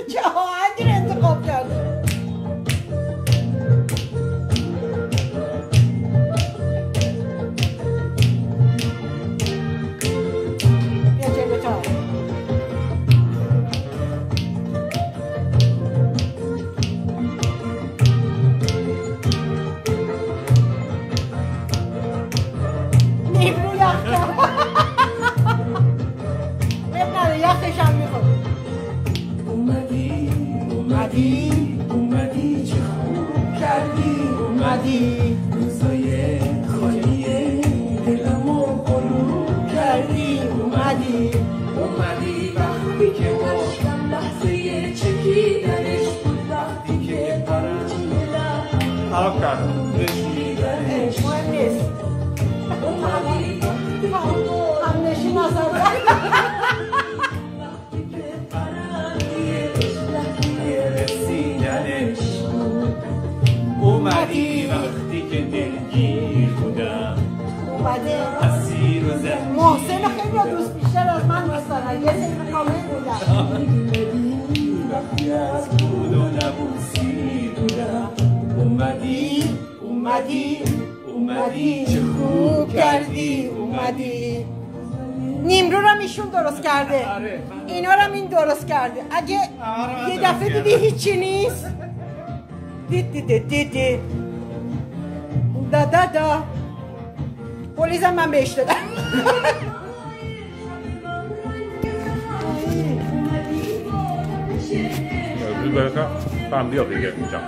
چه آهنگی رو انتخاب کردی؟ بیا جلو تا نیمرو یخ کرد ببناره یخش هم میخواد اومدی چه خوب کردی اومدی روزای خالی دلمو پرو کردی اومدی وقتی که داشتم لحظه چکیدنش بود وقتی که پرندلم خراب کردم مهم نیست هم نشین نزد اومدی وقتی که دلگیر بودم اومده اسیر و زمین محسن خیلی را دوست بیشتر از من دوست دارم یه سری کامل بودم وقتی از بود و نبود سیر بودم اومدی چه خوب کردی اومدی نیمرو رو ایشون درست کرده اینا رو این درست کرده اگه یه دفعه دیدی هیچی نیست دید دا پلیزم من بهش دادم برکه فهمیدی دیگه اینجا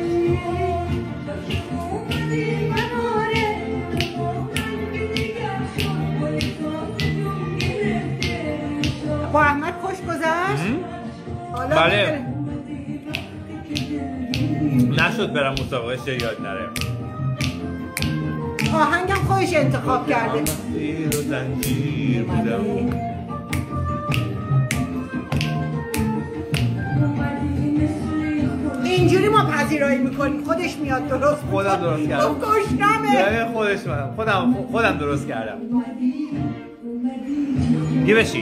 با احمد خوش گذشت؟ بله نشد برم مسابقه شیاد نره آهنگم خودش انتخاب کرده زیر و زنجیر بودم اینجوری ما پذیرایی میکنیم خودش میاد درست خودم درست کردم گشنمه خودش خودم درست کردم یه بشی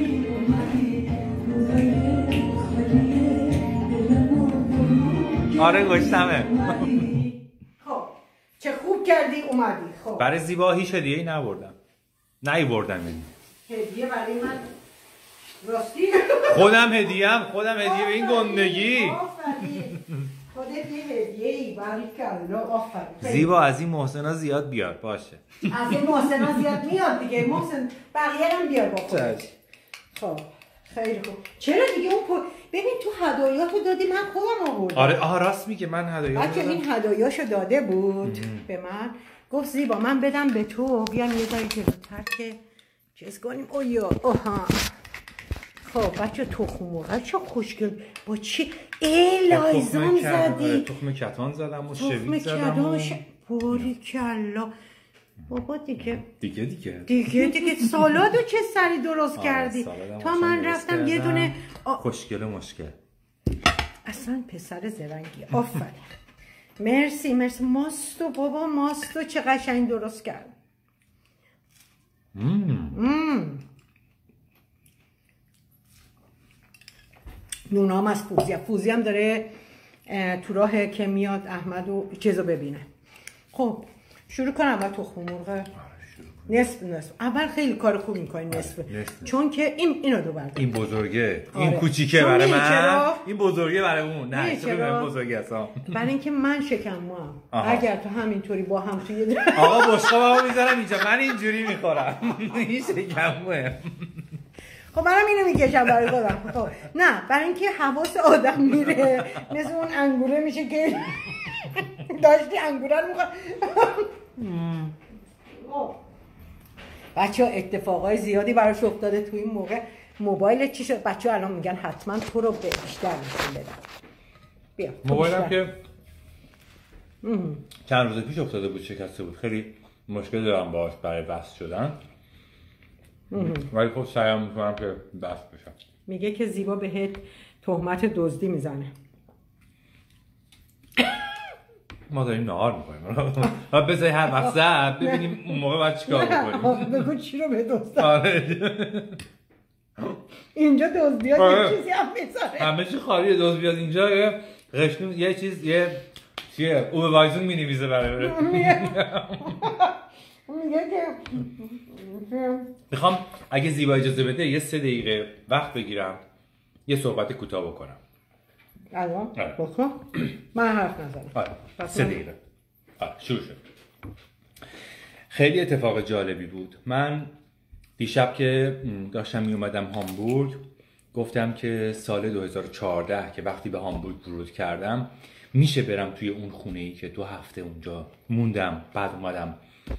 آره گشتمه خب چه خوب کردی اومدی خب برای زیبا هیچ هدیه‌ای نبردم بردم هدیه برای من راستی خودم هدیه به این گندگی آفرین خودت یه هدیه‌ای باریکلا آفرین زیبا از این محسنا زیاد بیار باشه از این محسنا زیاد میاد دیگه محسن بقیه هم بیار با خودت خب خیلی خوب چرا دیگه اون ببین تو هدایاتو دادی من خودم آوردم آره راست میگه من هدایا بچه این هدایاشو داده بود به من گفت زیبا من بدم به تو بیام یه ذره جلوتر که چیز کنیم اویا اوها خب بچه تخم مرغ چه خوشگل با چی لایزان زدی تخم کتان زدم و تخم شوید زدم و باریکلا بابا دیگه سالادو چه سری درست کردی تا من رفتم یه دونه خوشگل مشکل اصلا پسر زرنگی آفرین مرسی ماستو بابا ماستو چه قشنگ درست کرد نونام از فوزی هم داره تو راه که میاد احمد و چیزو ببینه خب شروع کنم اول تخم مرغ نصف اول خیلی کار خوب میکنی نصف چون که اینو دو برد این بزرگه این کوچیکه برای من این بزرگه برای اون نه چرا بزرگه اصلا برای اینکه من شکمم اگر تو همینطوری با هم توی آقا بشقابمو میذارم اینجا من اینجوری میخورم این شکمه خب منم اینو میکشم برای خودم خب نه برای اینکه حواس آدم میره مثل اون انگوره میشه که داشتی انگوره رو میخواد بچه ها اتفاقای زیادی براش افتاده تو این موقع موبایل چی شد بچه ها الان میگن حتما تو رو به بیشتر میشون بدن بیا موبایلم که چند روز پیش افتاده بود شکسته بود خیلی مشکل دارم باهاش برای بس شدن ولی خب سعیم میکنم که بس بشم میگه که زیبا بهت تهمت دزدی میزنه ما داریم نهار میکنیم بذاری هر وقت زد ببینیم اون موقع باید چیکار بکنیم بگو چی رو به دزدن اینجا دزد بیاد یه چیزی هم میذاره. همه چی خالیه. دزد بیاد اینجا یه قشنون یه چیز یه چیه او وایزون می‌نویسه برای میگه که میخوام اگه زیبا اجازه بده یه 3 دقیقه وقت بگیرم یه صحبت کوتاه بکنم. الان بکن من حرف نزنم. آره 3 دقیقه. آره شروع شد. خیلی اتفاق جالبی بود. من دیشب که داشتم می اومدم هامبورگ گفتم که سال 2014 که وقتی به هامبورگ ورود کردم میشه برم توی اون خونه‌ای که 2 هفته اونجا موندم، بعد اومدم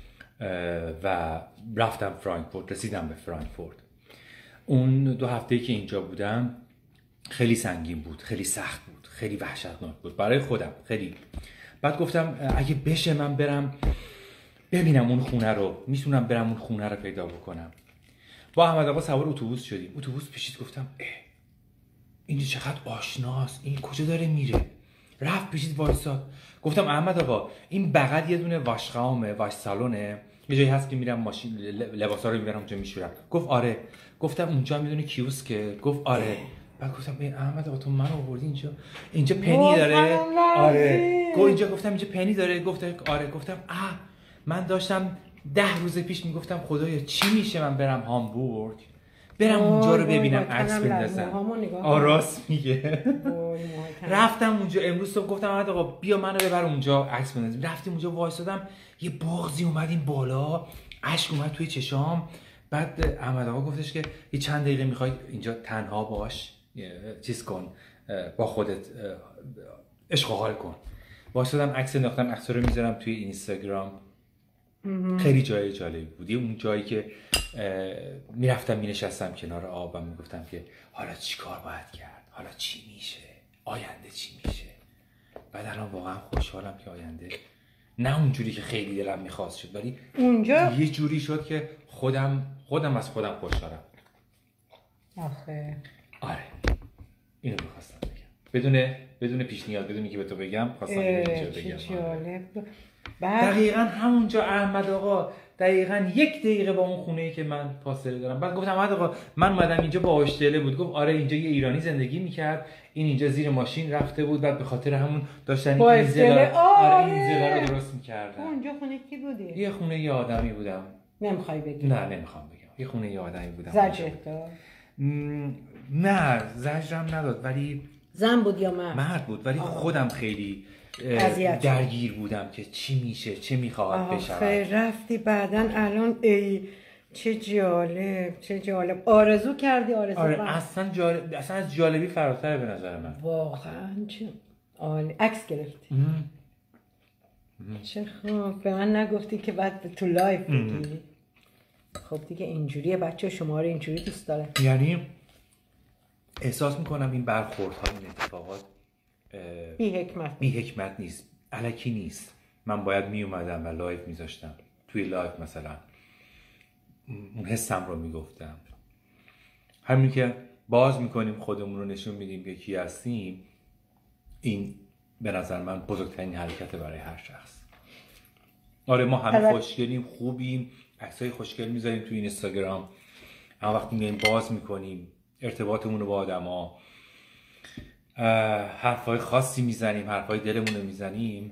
و رفتم فرانکفورت، رسیدم به فرانکفورت. اون 2 هفته‌ای که اینجا بودم خیلی سنگین بود، خیلی سخت بود، خیلی وحشتناک بود برای خودم خیلی. بعد گفتم اگه بشه من برم ببینم اون خونه رو، میتونم برم اون خونه رو پیدا بکنم. با احمد آقا سوار اتوبوس شدیم. اتوبوس پیشید گفتم اینجا چقدر آشناست، این کجا داره میره؟ رفت پیشید وایساد. گفتم احمد آقا این بغل یه دونه واشخانه، واش سالونه، یه جایی هست که میرم ماشین لباسا رو میبرم اونجا میشورم. گفت آره. گفتم اونجا میدونه کیوسکه؟ گفت آره. بعد گفتم احمد آقا تو منو آوردی اینجا پنی داره؟ آره. گفتم اینجا پنی داره؟ گفت آره. گفتم من داشتم 10 روز پیش میگفتم خدایا چی میشه من برم هامبورگ، برم اونجا رو ببینم، عکس بندازم. راست میگه. رفتم اونجا امروز صبح گفتم احمد آقا بیا منو ببر اونجا عکس بندازیم. رفتیم اونجا وایسادم، یه بغضی اومد این بالا، اشک اومد توی چشام. بعد احمد آقا گفتش که یه چند دقیقه میخوای اینجا تنها باش، چیز کن، با خودت عشق و حال کن. وایسادم عکس انداختم، عکس رو میذارم توی اینستاگرام. خیلی جای جالبی بود. اون جایی که میرفتم مینشستم کنار آب و میگفتم که حالا چی کار باید کرد، حالا چی میشه، آینده چی میشه. بعد الان واقعا خوشحالم که آینده نه اونجوری که خیلی دلم میخواست شد، ولی اونجا یه جوری شد که خودم از خودم خوشحالم. آخه آره اینو میخواستم بگم بدون پیش نیاز، بدونی که به تو بگم خواستم اینو بگم. دقیقاً همونجا احمد آقا دقیقاً 1 دقیقه با اون خونه‌ای که من فاصله دارم. بعد گفتم احمد آقا من اومدم اینجا با آشتله بود. گفت آره اینجا یه ایرانی زندگی میکرد، این اینجا زیر ماشین رفته بود، بعد به خاطر همون داشتن این زلا رو درست میکردن. اونجا خونه کی بودی؟ یه خونه یه آدمی بودم. نمیخوای بگی؟ نه نمیخوام بگم. یه خونه یه آدمی بودم. زجرت داد؟ نه زجرم نداد، ولی زن بود یا مرد؟ مرد بود، ولی خودم خیلی درگیر بودم که چی میشه، چه میخواد بشه. آخه رفتی بعدن الان چه جالب آرزو کردی. آره اصلا از جالبی فراتره به نظر من. واقعا چه عالی. عکس گرفتی؟ چه خوب. به من نگفتی که بعد تو لایو بگی. خب دیگه اینجوریه بچه، شما رو اینجوری دوست داره. یعنی احساس میکنم این برخوردها، این اتفاقات بی حکمت نیست، الکی نیست. من باید می اومدم و لایو میذاشتم، توی لایو مثلا اون حسم رو میگفتم. همین که باز میکنیم خودمون رو نشون میدیم که کی هستیم، این به نظر من بزرگترین حرکت برای هر شخص. آره ما همه خوشگلیم، خوبیم، عکسای خوشگل میذاریم توی اینستاگرام، اما وقتی میایم باز میکنیم ارتباطمون رو با آدما، حرفای خاصی میزنیم، حرفای دلمون رو میزنیم،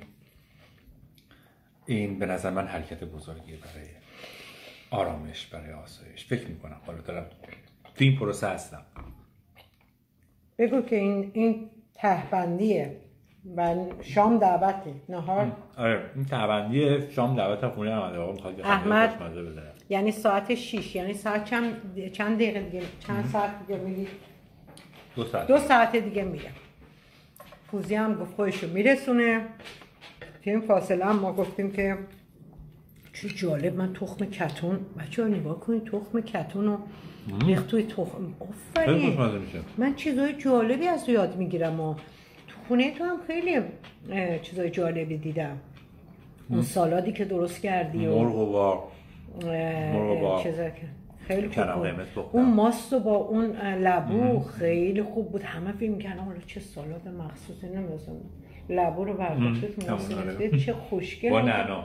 این به نظر من حرکت بزرگیه برای آرامش، برای آسایش. فکر میکنم حالا دارم تو این پروسه هستم. بگو که این تهبندیه و شام دعوته، نهار. آره این تهبندیه، شام دعوت خونه احمد آقا میخواد احمد یعنی ساعت 6، یعنی ساعت چند دقیقه دیگه، چند ساعت دیگه میری؟ 2 ساعت دیگه میرم. فوزی هم گفت خودشو میرسونه. توی این فاصله هم ما گفتیم که چه جالب، من تخم کتون، بچه ها نگاه کنید تخم کتون رو ریخت توی تخم. آفرین، من چیزای جالبی از تو یاد میگیرم. تو خونه تو هم خیلی چیزای جالبی دیدم. اون سالادی که درست کردی و مرغ با چیزا که خیلی خوب بود. اون ماست با اون لبو خیلی خوب بود. همه فکر می‌کردن حالا چه سالاد مخصوصی نمی‌ذارن. لبو رو برداشتید ماست چه خوشگل. با نعنا.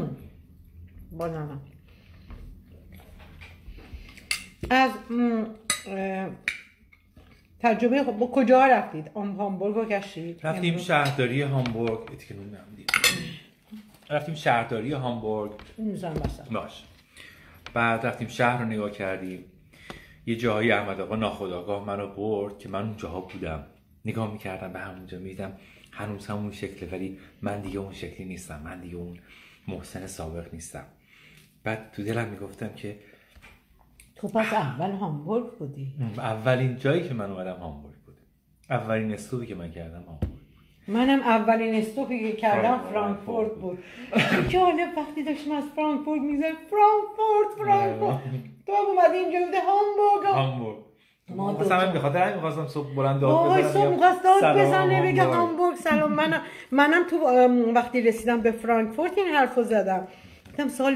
از تجربه با کجا رفتید؟ هامبورگ رو گشتید؟ رفتیم شهرداری هامبورگ. اتیکه نون نمیدیم. رفتیم شهرداری هامبورگ. میزن بسن باش. بعد رفتیم شهر رو نگاه کردیم. یه جاهایی احمد آقا ناخودآگاه منو برد که من اون جاها بودم. نگاه میکردم به همونجا، میدیدم هنوز همون شکله، ولی من دیگه اون شکلی نیستم. من دیگه اون محسن سابق نیستم. بعد تو دلم میگفتم که تو پس اول هامبورگ بودی؟ اولین جایی که من اومدم هامبورگ بود. اولین استوپی که من کردم هامبورگ. منم اولین استوپی که کردم فرانکفورت بود. جالب وقتی داشتیم از فرانکفورت میزن فرانکفورت تو هم اومدی اینجا بوده هامبورگ. اصلا من بخاطر همین می‌خواستم صبح بلند داد وای بزنم. صبح می‌خواست داد بزنه بگه هامبورگ. هامبورگ سلام. منم تو وقتی رسیدم به فرانکفورت این حرفو زدم. گفتم سال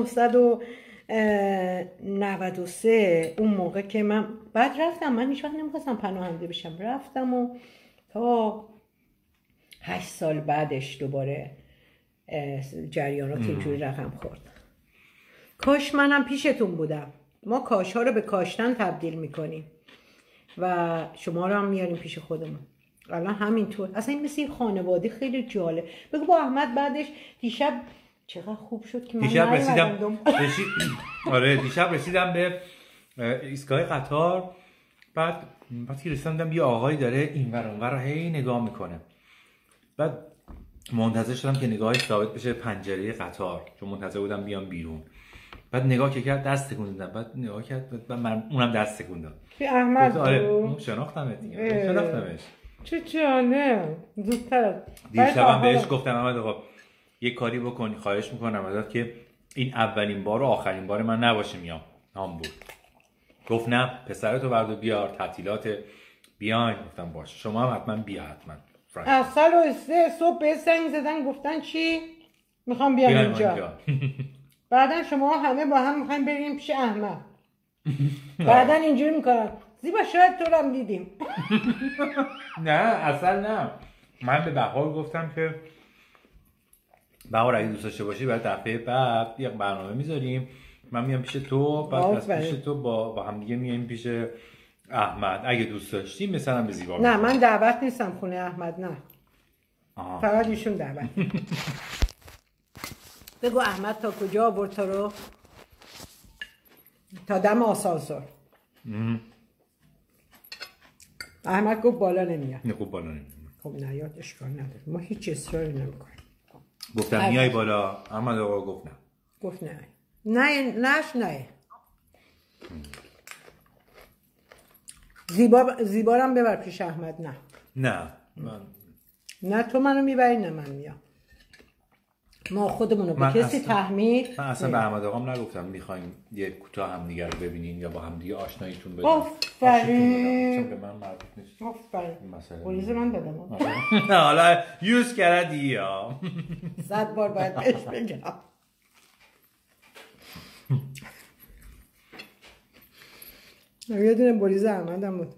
1993 اون موقع که من بعد رفتم. من هیچ وقت نمی‌خواستم پناهنده بشم. رفتم و تا 8 سال بعدش دوباره جریانات اینجوری رقم خورد. کاش منم پیشتون بودم. ما کاش‌ها رو به کاشتن تبدیل می‌کنیم و شما رو هم میاریم پیش خودمون. الان همینطور. اصلا این مثل این خانواده خیلی جالب. بگو با احمد بعدش دیشب چقدر خوب شد که من دیشب رسیدم به ایستگاه قطار. بعد وقتی رسیدم دیدم یه آقایی داره اینور اونور رو هی نگاه میکنه. بعد منتظر شدم که نگاهش ثابت بشه پنجره قطار، چون منتظر بودم بیام بیرون. بعد نگاه که کرد دست تکون دادم. بعد نگاه کرد بعد من اونم دست تکون داد. که احمد آره شناختمت دیگه. شناختمش. چه جالب. زودتر دیشبم بهش گفتم احمد آقا یه کاری بکنی، خواهش میکنم ازت که این اولین بار و آخرین بار من نباشه میام هامبورگ. گفت نه پسرتو برد بیار تعطیلات بیاین. گفتم باشه شما هم حتما بیا حتما. از سال و 3 صبح به زنگ زدن گفتن چی؟ میخوام بیام اینجا. بعدن شما همه با هم میخوایم بریم پیش احمد. بعدن اینجوری میکنن زیبا شاید تو رو هم دیدیم. نه اصلا نه. من به بهار گفتم که بهار اگه دوست داشته باشی بعد دفعه بعد یه برنامه میذاریم، من میام پیش تو، بعد از پیش تو با هم دیگه میایم پیش احمد اگه دوست داشتی. مثلا به زیبا نه من دعوت نیستم خونه احمد. نه فقط ایشون دعوت. بگو احمد تا کجا آورد تو رو؟ تا دم آسانسور. احمد گفت بالا نمیاد. نه خب بالا نمیاد. خب نیاد اشکال نداره، ما هیچ اصراری نمیکنیم. گفتم میای بالا. احمد آقا گفت نه. گفت نه نه. زیبارم ببر پیش احمد. نه نه تو منو میبری نه من میام. ما خودمونو به کسی تحمیل. من اصلا به احمد آقام نگفتم میخوایم یه کوتاه همدیگه رو ببینین یا با همدیگه آشناییتون بدیم. آفرین. به من مربوط نیست. آفرین. مثلا پلیس من دادم. نه حالا یوز کردی یا 100 بار باید بهش بگم. یه دونه بریز احمدم بود.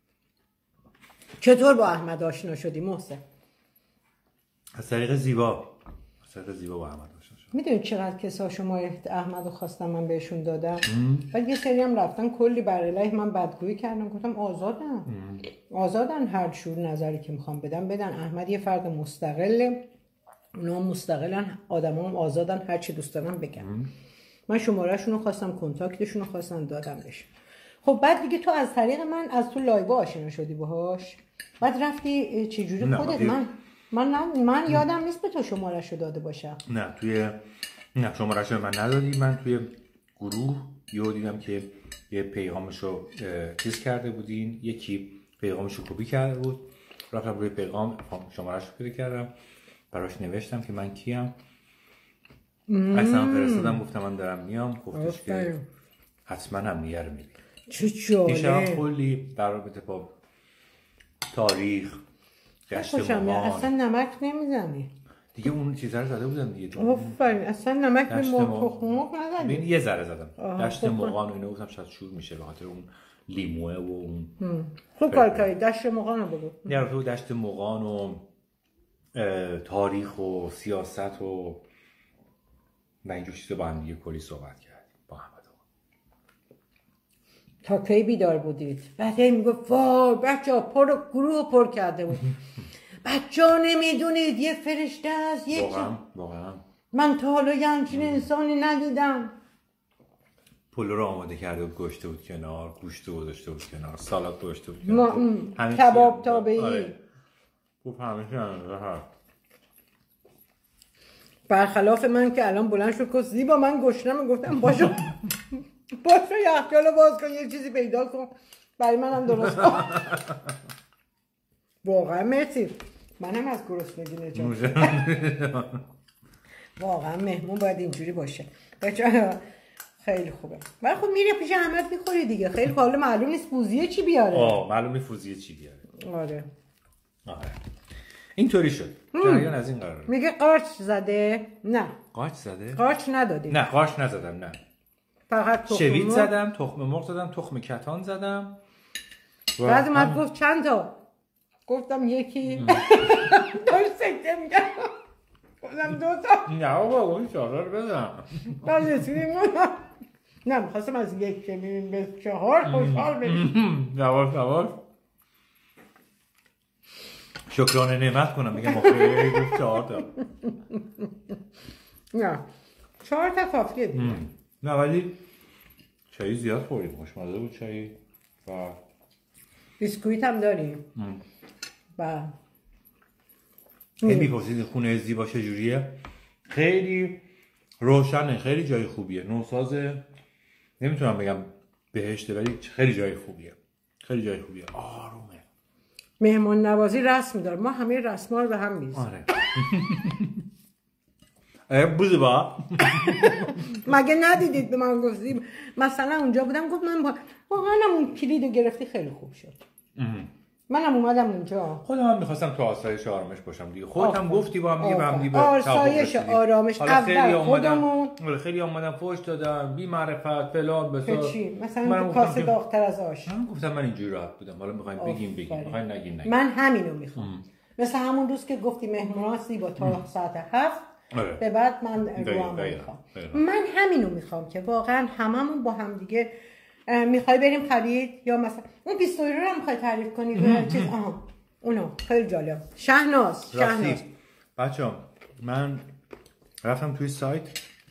چطور با احمد آشنا شدی محسن؟ از طریق زیبا با احمد آشنا شدم. میدونی چقدر کسا شما احمد رو خواستم من بهشون دادم؟ بعد یه سری هم رفتن کلی بر علیه من بدگویی کردن. گفتم آزادن هر جور نظری که میخوام بدن. احمد یه فرد مستقله، اونا مستقلن، آدما هم آزادن هر چی دوست دارن بگن. من شمارهشون رو خواستم، کنتاکتشون رو خواستم، دادم بهش. خب بعد دیگه تو از طریق من از تو لایو آشنا شدی باهاش. بعد رفتی چجوری خودت؟ من یادم نیست به تو شماره‌شو داده باشم. نه شماره‌شو من ندادی. من توی گروه یهو دیدم که یه پیغامشو چیز کرده بودین، یکی پیغامشو کپی کرده بود، رفتم روی پیغام شماره‌شو پیدا کردم، براش نوشتم که من کیم، عکسم فرستادم، گفتم من دارم میام، گفتش که حتما هم دیگه رو میبینیم. چه جالب. دیشب کلی در رابطه با تاریخ گشت مغان. اصلا نمک نمیزنی دیگه اون چیزا رو زده بودم دیگه. آفرین. اصلا نمک به مرغ نزدی. ببین یه ذره زدم. دشت مغان و اینا گفتم شاید شور میشه به خاطر اون لیموه و اون. خوب کار کردی. دشت مغان رو بگو. نه تو دشت مغان و تاریخ و سیاست و اینجور چیزا با هم دیگه کلی صحبت کردیم با احمد آقا. تا کی بیدار بودید؟ بعد هی میگفت وای بچه‌ها گروه پر کرده بود. بچه‌ها نمیدونید یه فرشته است، واقعا من تا حالا یه همچین انسانی ندیدم. پلو رو آماده کرده بود، گوشته بود کنار، گوشت گذاشته بود کنار، سالاد گذاشته بود کنار، کباب تابعی. آره. خوب همیشه برخلاف من که الان بلند شد که زیبا من گشنمه، گفتم باشه یخچالو باز کن یه چیزی پیدا کن برای منم درست کن. واقعا مرسی، منم از گرسنگی نجات. واقعا مهمون باید اینجوری باشه. بچه‌ها خیلی خوبه. ولی خب میره پیش احمد میخوری دیگه. خیلی حالا معلوم نیست فوزیه چی بیاره. معلوم نیست فوزیه چی بیاره. آره. اینطوری شد. جریان از این قراره. میگه قارچ زده؟ نه. قارچ زده؟ قارچ ندادی. نه قارچ نزدم، نه. فقط تخم شوید زدم، تخم مرغ زدم، تخم کتان زدم. بعد اومد گفت چند تا؟ گفتم یکی. داشت سکته میگم. گفتم 2 تا. نه بابا اون 4 رو بزن. بعد رسیدیم نه میخواستم از 1 که بریم به 4 خوشحال بریم. نواش شکرانه نعمت کنم میگم آخه گفت 4 تا. نه 4 تا کافیه دیگه. نه ولی چایی زیاد خوردیم، خوشمزه بود چایی و بیسکویت هم داریم. و خیلی پرسید خونه زیبا چجوریه؟ خیلی روشنه، خیلی جای خوبیه، نوسازه، نمیتونم بگم بهشته ولی خیلی جای خوبیه، خیلی جای خوبیه، آرومه. مهمان نوازی رسم داره، ما همه رسما رو به هم می‌ریزیم. آره بوده با مگه ندیدید به من گفتیم مثلا اونجا بودم گفت من واقعا اون کلیدو گرفتی خیلی خوب شد. منم اومدم اونجا خودم می‌خواستم تو آسایش آرامش باشم دیگه. خودت هم گفتی با هم دیگه آسایش آرامش اول خودمون. خیلی اومدن فوش دادن بی معرفت فلان بسار چی مثلا کاسه داغ‌تر از آش. من گفتم من اینجوری راحت بودم، حالا می‌خوایم بگیم می‌خوایم نگین. من همینو می‌خوام. مثلا همون روز که گفتی مهمون‌ها با تا ساعت 7 به بعد من روام می‌خوام. من همینو می‌خوام که واقعا هممون با هم دیگه میخوای بریم خرید یا مثلا اون 20 یورو رو میخوای تعریف کنی به چیز اونو خیلی جالب. شهناز بچه‌ها من رفتم توی سایت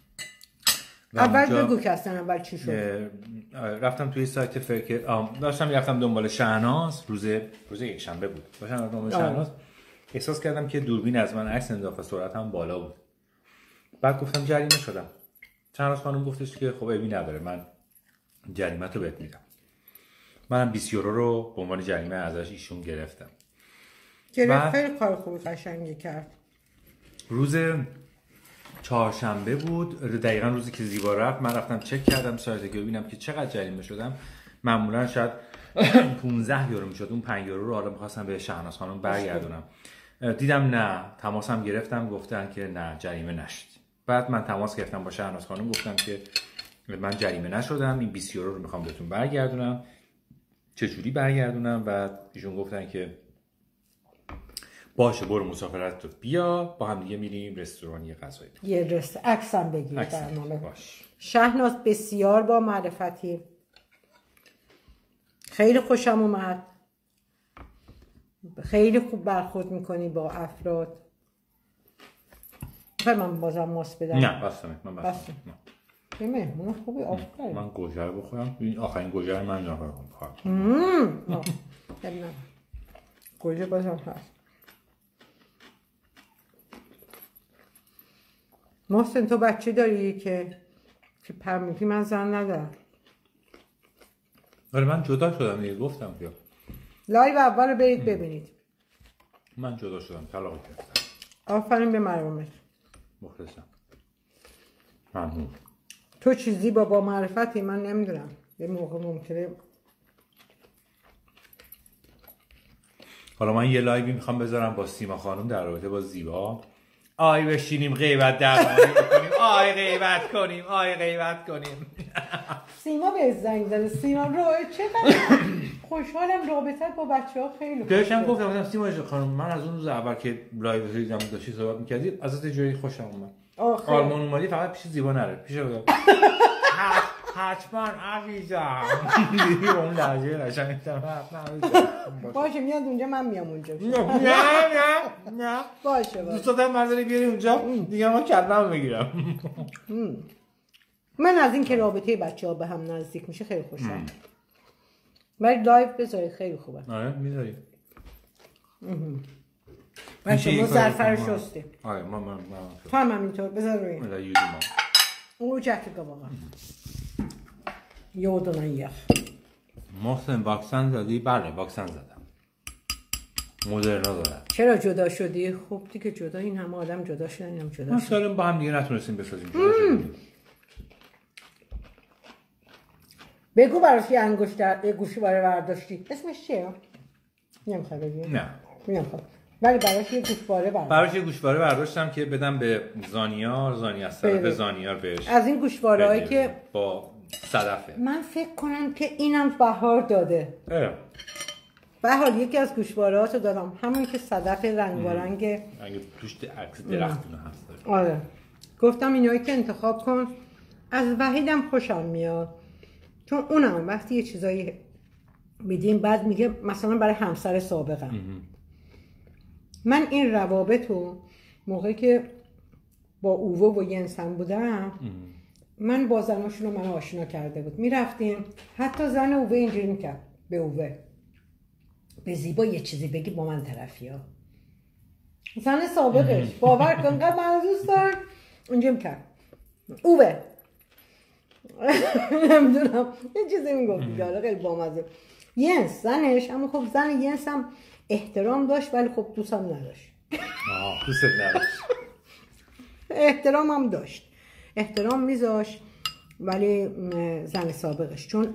اول بگو که اصلا اول چی شد. رفتم توی سایت فکر داشتم رفتم دنبال شهناز، روز یک شنبه بود. داشتم دنبال شهناز، احساس کردم که دوربین از من عکس انداخت و سرعتم بالا بود. بعد گفتم جریمه شدم. شهناز خانم گفتش که خب عیبی نداره من جریمه تو بهت میدم. منم 20 یورو رو به عنوان جریمه ازش ایشون گرفتم. خیلی کار خوبی قشنگی کرد. روز چهارشنبه بود، دقیقاً روزی که زیبا رفت. من رفتم چک کردم سایت که ببینم که چقدر جریمه شدم. معمولا شاید 15 یورو میشد. اون 5 یورو رو حالا می‌خواستم به شهناز خانم برگردونم. دیدم نه، تماسم گرفتم گفتن که نه جریمه نشد. بعد من تماس گرفتم با شهناز خانم گفتم که من جریمه نشدم، این 20 یورو رو میخوام بهتون برگردونم. چجوری برگردونم؟ بعد ایشون گفتن که باشه برو مسافرت تو بیا، با هم دیگه میریم رستوران یه غذایی یه عکسم بگیر برنامه. باش. شهناز بسیار با معرفتی، خیلی خوشم اومد، خیلی خوب برخورد میکنی با افراد. من بازم ماس بدم؟ نه بستم. من بستم. یه مهمون خوبی آفرین. من گوجه بخورم. این آخرین گوجه من نخورم. گوجه بازم هست. محسن تو بچه داری که پرمیتی من زن ندارم. آره من جدا شدم دیگه، گفتم بیا. لایو اول رو برید ببینید. من جدا شدم، طلاق گرفتم. آفرین به مرامت. مخلصم. ممنون. تو چیزی با معرفتی من نمیدونم. یه موقع ممکنه حالا من یه لایوی میخوام بذارم با سیما خانم در رابطه با زیبا. آی بشینیم غیبت درمانی بکنیم، آی غیبت کنیم. سیما به زنگ زده. سیما چقدر خوشحالم رابطت با بچه‌ها خیلی خوبه. داشتم گفتم سیما خانم من از اون روز اول که لایو دیدم داشتی صحبت می‌کردی ازت جوری خوشم اومد. آلمان اومدی فقط پیش زیبا نره. پیش حتما عزیزم. دیدی اون لحظه قشنگ باشه میاد اونجا، من میام اونجا. نه باشه دوست دارم برداری بیاری اونجا دیگه ما کلمه میگیرم. من از این که رابطه بچه‌ها به هم نزدیک میشه خیلی خوشم. ولی لایو بذارید خیلی خوبه. آره میذاری. بچه ما زرفر شستیم. آره من تو هم همینطور بذار روی ولی یودی ما اون جکه واقعا یودنا یخ. محسن واکسن زدی؟ بله واکسن زدم. مدرنا دارم. چرا جدا شدی؟ خب دیگه جدا، این همه آدم جدا شدن، اینم جدا ما شد. سالم با هم دیگه نتونستیم بسازیم. بگو براش یه انگشتر یه گوشواره برداشتی، اسمش چیه؟ نمیخوای بگی؟ نه نمیخوام. ولی براش یه گوشواره برداشت. براش یه گوشواره برداشتم که بدم به زانیار از طرف بله. زانیار بهش. از این گوشواره‌هایی که با صدفه. من فکر کنم که اینم بهار داده. به حال یکی از گوشواره‌هاتو دادم، همون که صدف رنگارنگ رنگ توش عکس درختونه هست. آره. گفتم اینایی که انتخاب کن. از وحیدم خوشم میاد، چون اونم وقتی یه چیزایی میدیم بعد میگه مثلا برای همسر سابقم. من این روابطو موقعی که با اوو و ینسن بودم، من با زناشون رو من آشنا کرده بود، میرفتیم حتی زن اوه اینجوری میکرد به اوه، به زیبا یه چیزی بگی با من طرفی ها، زن سابقش باور کن قبل من دوست دارم اونجا میکرد اوه نمیدونم یه چیزی میگفت دیگه خیلی بامزه. ینس زنش، اما خب زن ینس هم احترام داشت ولی خب دوستم نداشت. دوست نداشت. احترام هم داشت، احترام میذاشت ولی زن سابقش، چون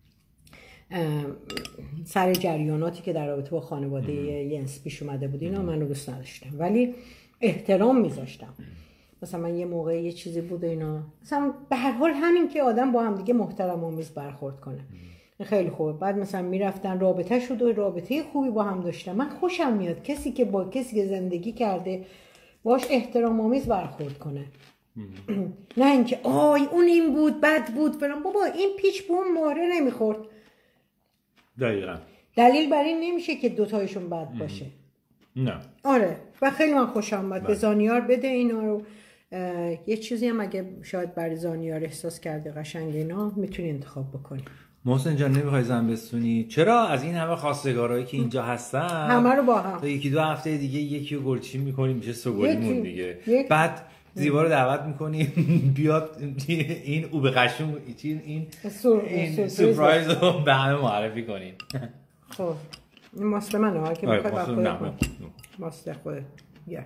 سر جریاناتی که در رابطه با خانواده ینس پیش اومده بود اینا منو دوست نداشتم ولی احترام میذاشتم. مثلا من یه موقع یه چیزی بود اینا، مثلا به هر حال همین که آدم با هم دیگه محترم آمیز برخورد کنه خیلی خوبه. بعد مثلا میرفتن رابطه شد و رابطه خوبی با هم داشتن. من خوشم میاد کسی که با کسی که زندگی کرده باش احترام آمیز برخورد کنه. نه اینکه آی اون این بود بد بود فلان. بابا این پیچ به اون مهره نمیخورد. دقیقاً دلیل بر این نمیشه که دوتایشون بد باشه. نه. آره و خیلی من خوشم اومد. به زانیار بده اینا رو. یه چیزی هم اگه شاید برای زانیار احساس کرده قشنگ اینا میتونی انتخاب بکنی. محسن جان نمیخوای زن بستونی؟ چرا از این همه خواستگارایی که اینجا هستن همه رو با هم تا یکی دو هفته دیگه یکی رو گلچین میکنیم میشه سوگلیمون دیگه. بعد زیبا رو دعوت میکنیم بیاد این او به قشون این سورپرایز رو به همه معرفی کنیم. خب این ماست منه ها که میخوای با خودت ماست خودت بیا.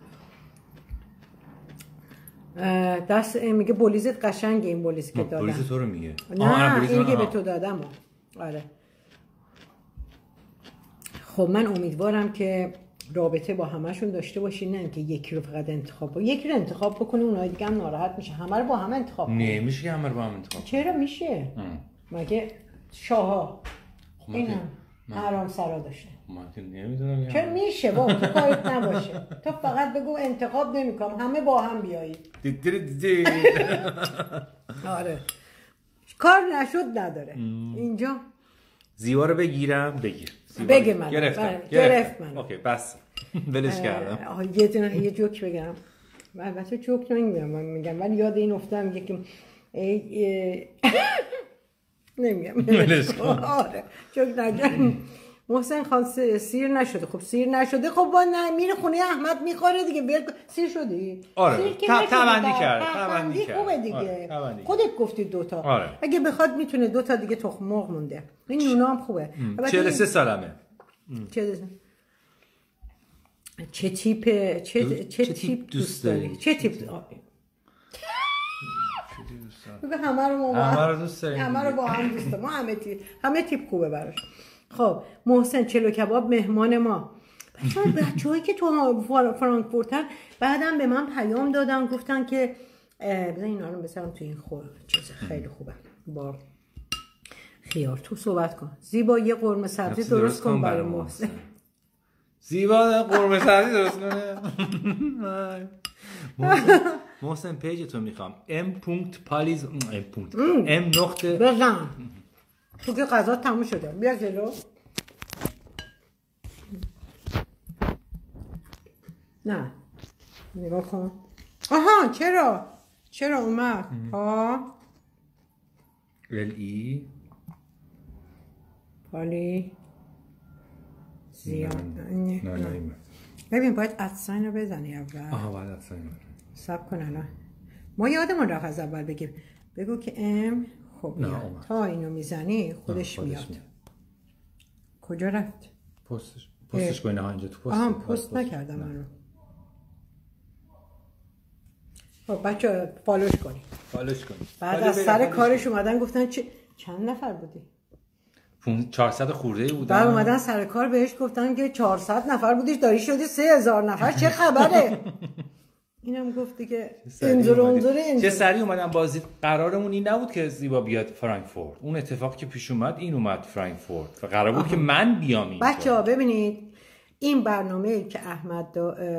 دست میگه بولیزت قشنگه. این بولیز که دادم بولیز تو رو میگه؟ نه این که به تو دادم آره. خب من امیدوارم که رابطه با همشون داشته باشی، نه اینکه یکی رو فقط انتخاب بکنی. یکی رو انتخاب بکنی اونای دیگه هم ناراحت میشه. همه رو با هم انتخاب کنی. نمیشه که همه رو با هم انتخاب. چرا میشه؟ مگه شاها اینا حرام سرا داشته. من که نمیدونم چرا میشه با تو کارت نباشه. تو فقط بگو انتخاب نمیکنم همه با هم بیایید. آره کار نشد نداره. اینجا زیبا رو بگیرم بگیر. بگه من گرفت من. اوکی بس ولش کردم. یه جوک بگم. البته جوک نمیگم من میگم ولی یاد این افتادم یکی نمیگم. آره جوک نگم. محسن خان سیر نشده. خب سیر نشده خب با میره خونه احمد میخوره دیگه. سیر شدی؟ آره تبندی کرد. تبندی خوبه دیگه. خودت گفتی دوتا. آره. اگه بخواد میتونه دوتا دیگه تخم مرغ مونده. این نونا هم خوبه. 43 سالمه. چه تیپ دوست داری؟ چه تیپ بگو همه رو دوست داریم. همه رو با هم دوست داریم. ما همه تیپ خوبه براش. خب محسن چلو کباب مهمان ما. بچه‌هایی که تو فرانکفورتن بعدم به من پیام دادن گفتن که بذار اینا رو بذارم تو این چیز خیلی خوبه با خیار. تو صحبت کن. زیبا یه قرمه سبزی درست کن برای محسن. زیبا قرمه سبزی درست کنه. محسن پیج تو میخوام m.paliz m نقطه بزن تو که غذا تموم شده. بیا جلو. نه نگاه کن. آها چرا اومد ها ال پالی زیاد نه ببین باید ادساین رو بزنی اول. آها باید ادساین سب کن الان ما یادمون رفت از اول بگیم. بگو که ام خب تا اینو میزنی خودش میاد. کجا رفت؟ پستش کنی ها اینجا تو پست نکردم من رو. خب بچه فالوش کنی. بعد از سر کارش اومدن گفتن چند نفر بودی؟ 400 خورده بودن. بعد اومدن سر کار بهش گفتن که 400 نفر بودیش داری شدی 3000 نفر چه خبره؟ اینم گفتی که انظر چه سریع اومدن بازی. قرارمون این نبود که زیبا بیاد فرانکفورت. اون اتفاقی که پیش اومد این اومد فرانکفورت و قرار بود که من بیام اینجا. بچه‌ها ببینید این برنامه‌ای که احمد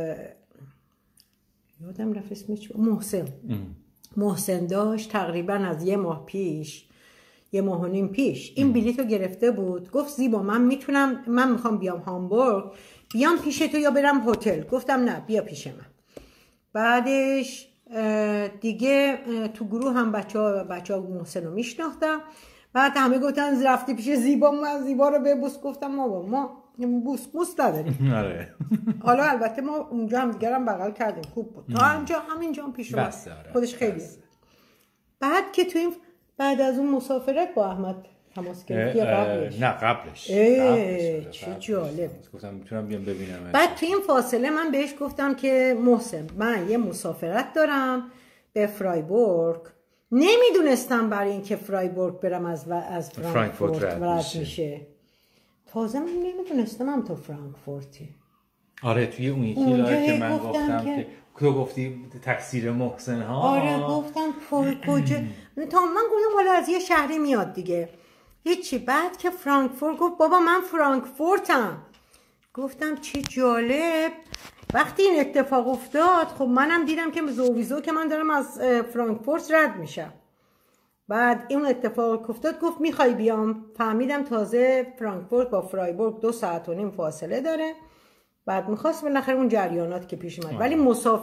یادم رفت اسمش چی؟ محسن داشت تقریبا از یه ماه و نیم پیش این بلیط رو گرفته بود. گفت زیبا من میخوام بیام هامبورگ، بیام پیش تو یا برم هتل؟ گفتم نه بیا پیش من. بعدش دیگه تو گروه هم بچه‌ها محسن رو میشناختم. بعد همه گفتن رفتی پیش زیبا، من زیبا رو ببوس. گفتم ما بوس نداریم. حالا البته ما اونجا هم دیگرم بغل کردیم خوب بود. تا همینجا هم پیش اومد خودش خیلی. بعد که تو این بعد از اون مسافرت با احمد تماس گرفتی یا قبلش؟ نه قبلش. چه جالب. گفتم میتونم بیام ببینم. بعد تو این فاصله من بهش گفتم که محسن من یه مسافرت دارم به فرایبورگ. نمیدونستم برای اینکه فرایبورگ برم از فرانکفورت رد میشه. تازه من نمیدونستم هم تو فرانکفورتی. آره توی اون یکی لایو که من گفتم که تو گفتی تقصیر محسن ها. آره گفتم کجا تا من گفتم حالا از یه شهری میاد دیگه هیچی. بعد که فرانکفورت گفت بابا من فرانکفورتم. گفتم چه جالب. وقتی این اتفاق افتاد خب منم دیدم که زوویزو که من دارم از فرانکفورت رد میشم. بعد این اتفاق افتاد گفت میخوای بیام. فهمیدم تازه فرانکفورت با فرایبورگ 2.5 ساعت فاصله داره. بعد میخواست بالاخره اون جریانات که پیش اومد. ولی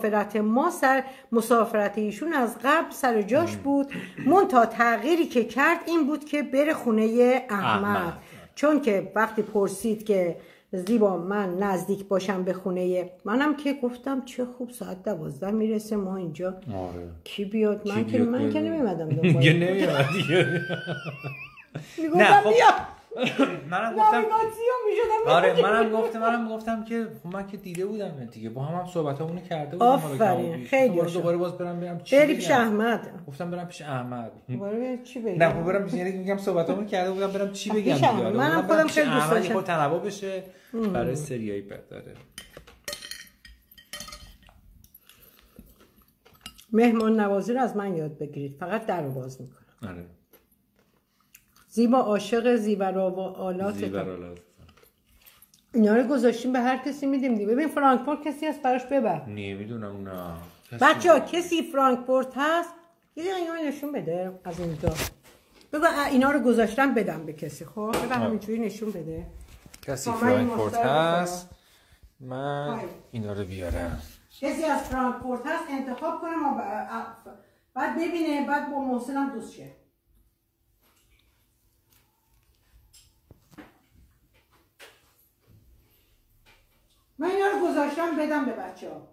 مسافرت ایشون از قبل سر جاش بود. منتها تغییری که کرد این بود که بره خونه احمد. چون که وقتی پرسید که زیبا من نزدیک باشم به خونه منم که گفتم چه خوب ساعت 12 میرسه ما اینجا. آره. کی بیاد؟ من که نمیمدم دیگه نمیاد دیگه. میگفتم بیا. منم گفتم که من که دیده بودم دیگه با هم صحبتامونو کرده بودیم. آفرین خیلی دوباره باز برم چی بری پیش احمد. گفتم برم پیش احمد. دوباره چی بگم؟ نه برم پیش یعنی میگم صحبتامونو کرده بودم برم چی بگم دیگه. منم خودم خیلی دوست داشتم خود تنوع بشه برای سریای بعد داره. مهمان نوازی رو از من یاد بگیرید. فقط در رو باز میکنم. آره. زیبا عاشق زیورآلات. اینا رو گذاشتیم به هر کسی میدیم دیگه. ببین فرانکفورت کسی هست براش ببر. نمیدونم نه. بچه‌ها کسی فرانکفورت هست یه اینا نشون بده از اونجا. بگو اینا رو گذاشتم بدم به کسی. خب بگو همینجوری نشون بده. کسی فرانکفورت هست من اینا رو بیارم. کسی از فرانکفورت هست انتخاب کنه ما بعد ببینه بعد با محسنم دوست شه. من اینا رو گذاشتم بدم به بچه ها.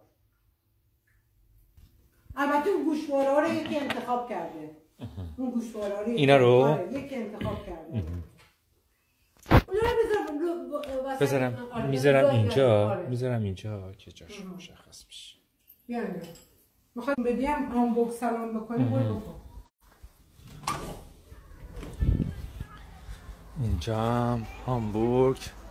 البته اون گوشواره رو یکی انتخاب کرده. اون گوشواره اینا رو یکی انتخاب کرده. بذارم میذارم اینجا که جاش مشخص بشه. بیاین میخوام بدیم هامبورگ سلام بکنیم برو بکن. اینجا هامبورگ